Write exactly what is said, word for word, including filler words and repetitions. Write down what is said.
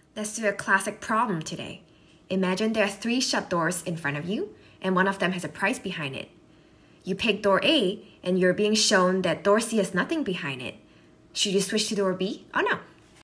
Let's do a classic problem today. Imagine there are three shut doors in front of you, and one of them has a price behind it. You pick door A, and you're being shown that door C has nothing behind it. Should you switch to door B? Oh no,